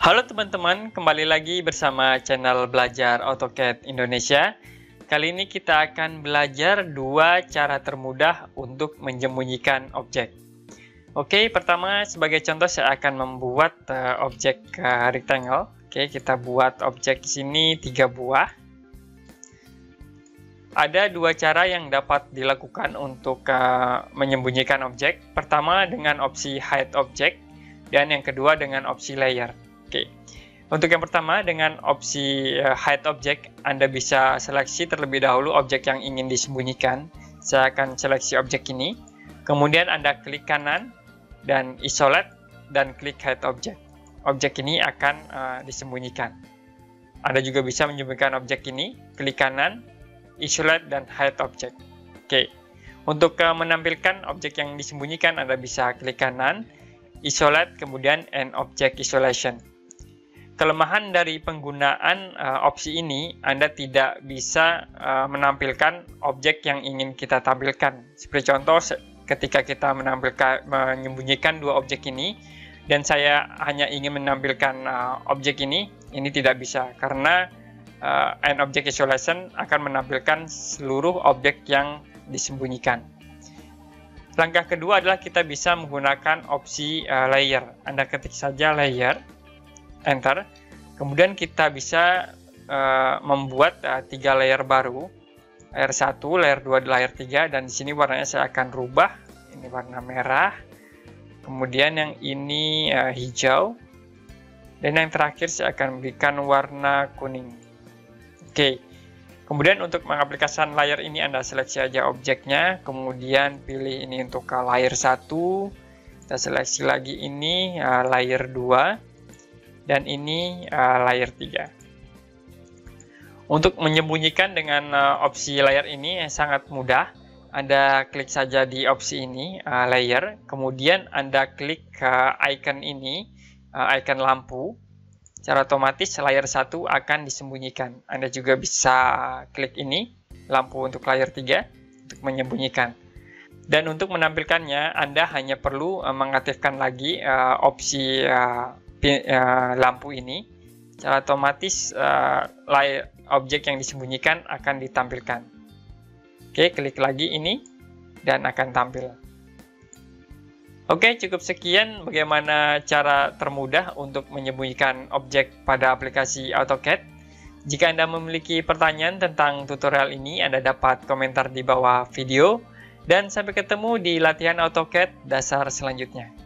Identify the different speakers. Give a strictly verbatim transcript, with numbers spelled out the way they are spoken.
Speaker 1: Halo teman-teman, kembali lagi bersama channel Belajar AutoCAD Indonesia. Kali ini kita akan belajar dua cara termudah untuk menyembunyikan objek. Oke, pertama sebagai contoh saya akan membuat uh, objek uh, rectangle. Oke, kita buat objek di sini tiga buah. Ada dua cara yang dapat dilakukan untuk uh, menyembunyikan objek. Pertama dengan opsi hide object dan yang kedua dengan opsi layer. Oke, untuk yang pertama dengan opsi uh, hide object, Anda bisa seleksi terlebih dahulu objek yang ingin disembunyikan. Saya akan seleksi objek ini, kemudian Anda klik kanan dan isolate dan klik hide object. Objek ini akan uh, disembunyikan. Anda juga bisa menyembunyikan objek ini, klik kanan, isolate dan hide object. Oke, untuk uh, menampilkan objek yang disembunyikan, Anda bisa klik kanan, isolate, kemudian end object isolation. Kelemahan dari penggunaan uh, opsi ini, Anda tidak bisa uh, menampilkan objek yang ingin kita tampilkan. Seperti contoh, ketika kita menampilkan menyembunyikan dua objek ini, dan saya hanya ingin menampilkan uh, objek ini, ini tidak bisa karena uh, end object isolation akan menampilkan seluruh objek yang disembunyikan. Langkah kedua adalah kita bisa menggunakan opsi uh, layer. Anda ketik saja layer, enter, kemudian kita bisa uh, membuat uh, tiga layer baru, layer satu, layer dua, layer tiga, dan di sini warnanya saya akan rubah. Ini warna merah, kemudian yang ini uh, hijau, dan yang terakhir saya akan berikan warna kuning. Oke, kemudian untuk mengaplikasikan layer ini Anda seleksi aja objeknya, kemudian pilih ini untuk uh, layer satu, kita seleksi lagi ini uh, layer dua, dan ini uh, layer tiga. Untuk menyembunyikan dengan uh, opsi layer ini sangat mudah. Anda klik saja di opsi ini, uh, layer, kemudian Anda klik uh, icon ini, uh, icon lampu. Secara otomatis layer satu akan disembunyikan. Anda juga bisa klik ini, lampu untuk layer tiga, untuk menyembunyikan. Dan untuk menampilkannya, Anda hanya perlu uh, mengaktifkan lagi uh, opsi uh, Uh, lampu ini. Secara otomatis uh, layer, objek yang disembunyikan akan ditampilkan. Oke, klik lagi ini dan akan tampil. Oke, cukup sekian bagaimana cara termudah untuk menyembunyikan objek pada aplikasi AutoCAD. Jika Anda memiliki pertanyaan tentang tutorial ini, Anda dapat komentar di bawah video. Dan sampai ketemu di latihan AutoCAD dasar selanjutnya.